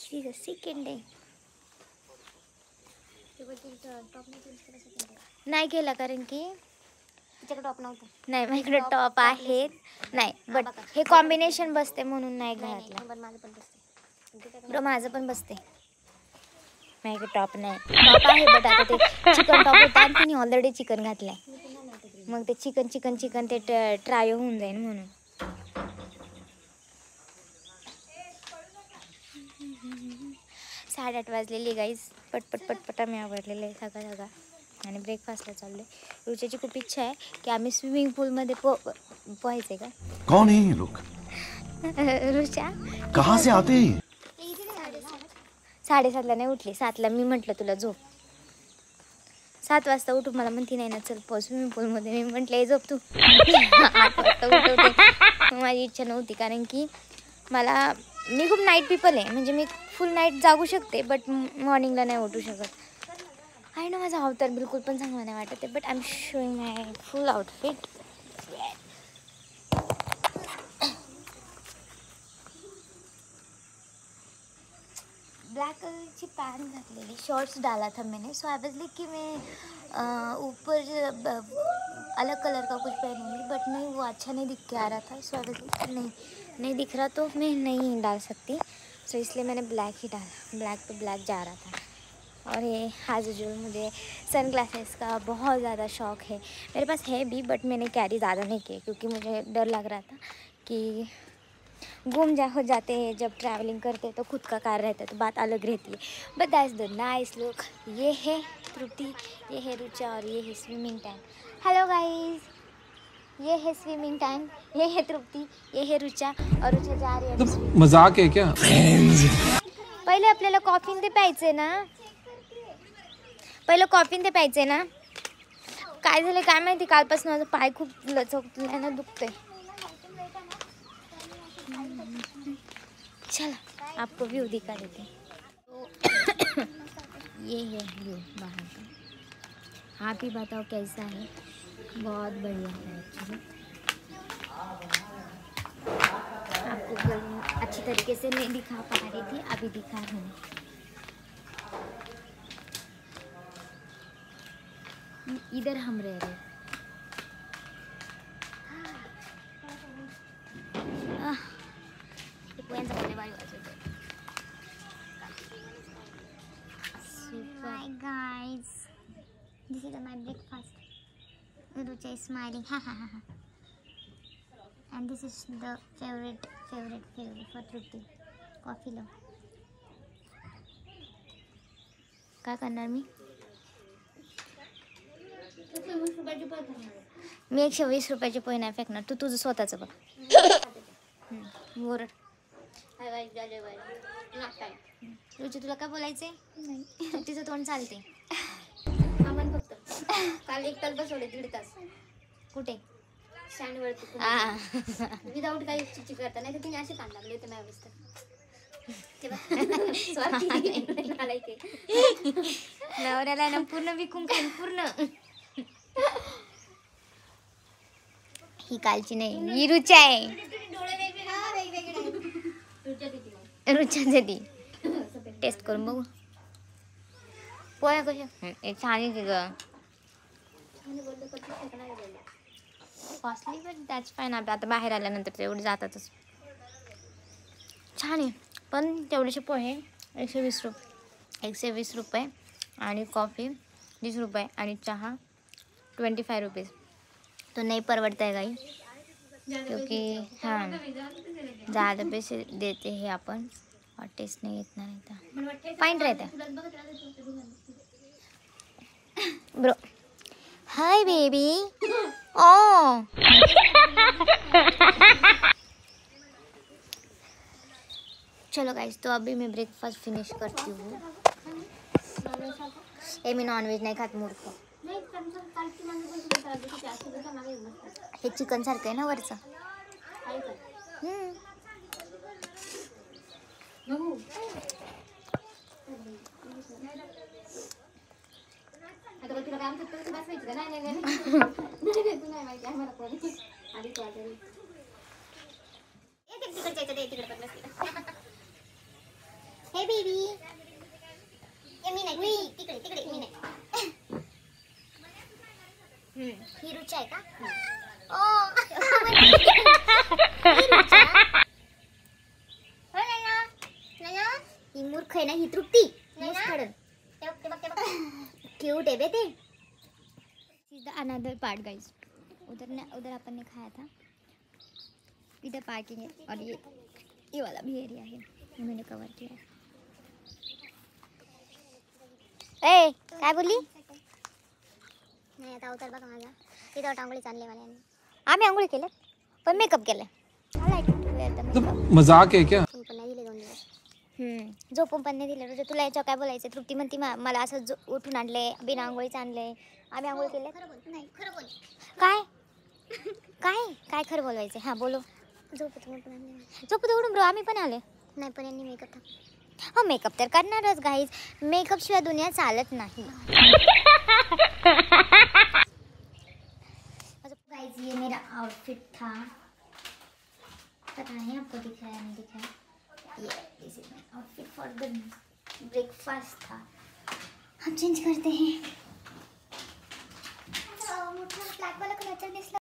This is the second day. नाही केला कारण की टॉप नव्हतं. नाही माझ्याकडे टॉप आहेत नाही बट हे कॉम्बिनेशन बसते म्हणून नाही घातलं. पण माझं पण बसते ब्रो माझं पण बसते. माझ्याकडे टॉप नाही. टॉप आहे बट आता ते चिकन टॉप होता आणि तिने ऑलरेडी चिकन घातलंय. मग ते चिकन ते ट्राय होऊन जाईल म्हणून. साडेआठ वाजलेली गाईज. पटपट आम्ही आवडलेलं आहे सगळं आणि ब्रेकफास्टला चाललोय. रुच्याची खूप इच्छा आहे की आम्ही स्विमिंग पूलमध्ये पोहायचे का. कौन है ये लोग? रुचा कहाँ से आते हैं? 7:30ला नाही उठली. 7ला मी म्हटलं तुला झोप. 7 वाजता उठू मला म्हणती नाही ना चल स्विमिंग पूलमध्ये. मी म्हटलं झोप तू. 8 वाजता उठवते. माझी इच्छा नव्हती कारण की मी खूप नाईट पीपल आहे. म्हणजे मी फुल नाईट जागू शकते बट मॉर्निंगला नाही उठू शकत. आहे ना माझा अवतार बिलकुल पण चांगला नाही वाटत आहे but I am showing my full outfit. Black colour की पैंट घातलेली. शॉर्ट्स डाला था मैंने सो आई वाज लाइक कि मैं ऊपर अलग कलर का कुछ पहनूंगी बट नहीं वो अच्छा नहीं दिख के आ रहा था. सो आई वाज लाइक नहीं दिख रहा तो मैं नहीं डाल सकती. सो इसलिए मैंने ब्लैक ही डाला. ब्लैक पे ब्लैक जा रहा था. और ये एज यूजुअल मुझे सन ग्लासेस का बहुत ज़्यादा शौक़ है. मेरे पास है भी बट मैंने कैरी ज़्यादा नहीं किया क्योंकि मुझे डर लग रहा था कि हो जाते हैं जब ट्रैवलिंग करते हैं तो खुद का कार रहता है तो बात अलग रहती है. But that's the nice look. ये है तृप्ति, ये है रुचा और ये है स्विमिंग टैंक. हेलो गाइस, ये है स्विमिंग टैंक, ये है तृप्ति, ये है रुचा और रुचा जा रही है. तो मजाक है क्या? पहिले आपल्याला कॉफीन ते प्यायचे ना. पहिलं कॉफीन ते प्यायचे ना. काय झालं काय माहिती कालपासून माझं पाय खूप लचकलंय ना दुखते. चला आपको व्यू दिखा देते हैं. ये है व्यू बाहर का. आप ही बताओ कैसा है. बहुत बढ़िया है एक्चुअली. आपको अच्छी तरीके से नहीं दिखा पा रही थी अभी दिखा रही हूँ. इधर हम रह रहे. Hi guys, this is my breakfast. Rucha is smiling. And this is the favorite for Trupti. Coffee लो. काय करणार मी 120 रुपयाचे पोहे नाही फेकणार. तू तुझं स्वतःचं बघ. बोरड रुची तुला काय बोलायचंय. तिचं तोंड चालते. आपण फक्त काल 1 तास बसवले 1.5 तास कुठे स्टँडवरती विदाऊट काही चिची करता. नाही तर तिने असे कान लागले होते माझ्या अवस्था. नवऱ्याला ना पूर्ण विकून खाईन पूर्ण. ही कालची नाही ही रुचा आहे. रुचाचे ती टेस्ट करून बघू. पोया कशा छान आहे की ग. Costly but that's fine. आता बाहेर आल्यानंतर तेवढे जातातच. छान आहे पण तेवढेसे पोहे 120 रुपये आणि कॉफी 20 रुपये आणि चहा 25 रुपीज़. तो नहीं परवड़ता है गाई क्योंकि हाँ ज़्यादा पैसे देते हैं अपन और टेस्ट नहीं इतना रहता. फाइन रहता है ब्रो. Hi baby. ओ चलो गाइस तो अभी मैं ब्रेकफास्ट फिनिश करती हूँ. मैं नॉनवेज नहीं खाती मूर्ख. हे चिकन सारखं आहे ना वरचं. हे बेबी, हे मी नाही, तिकडे तिकडे मी नाही. हिरूचा आहे का? ही मूर्ख आहे ना, ही तृप्ती क्यूट है बेटे. अनदर पार्ट गाइस, उधर अपन ने खाया था, इधर पार्किंग है और ये वाला भी एरिया है, ये मैंने कवर किया है. ए काय बोलली? नाही आता अवतार बघा माझा. तिथं टांगोळी चालले मला. आम्ही आंघोळ केलं पण मेकअप केलं. मजाक आहे क्या? पण नाही दिले 2 दिवस. झोपून पण नाही दिलं. रोज तुला याच्यावर काय बोलायचं? तृप्ती म्हणती मला असं उठून आणले, बिना आंघोळीचं आणले. आम्ही आंघोळ केले. खरं बोल. नाही खरं बोल. काय काय काय खरं बोलवायचं? हां बोलो. झोपून आणले. झोपू दे उडून ब्रो, आम्ही पण आले. नाही पण यांनी मेकअप टाक. हो मेकअप तर करणारच गाईज, मेकअप शिवाय दुनिया चालत नाही. गाइस ये मेरा आउटफिट था, पता नहीं आपको दिख रहा है नहीं दिख रहा है. ये this is my outfit for the breakfast था. हम चेंज करते हैं. मोठा ब्लॅक वाला कलरचा दिसला.